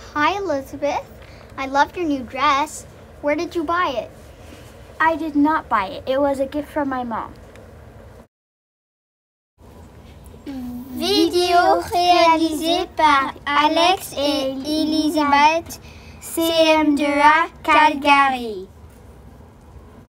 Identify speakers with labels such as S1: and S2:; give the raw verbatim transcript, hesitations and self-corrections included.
S1: Hi, Elizabeth. I love your new dress. Where did you buy it?
S2: I did not buy it. It was a gift from my mom.
S3: Vidéo réalisée par Alex et Elisabeth, C M deux A Calgary.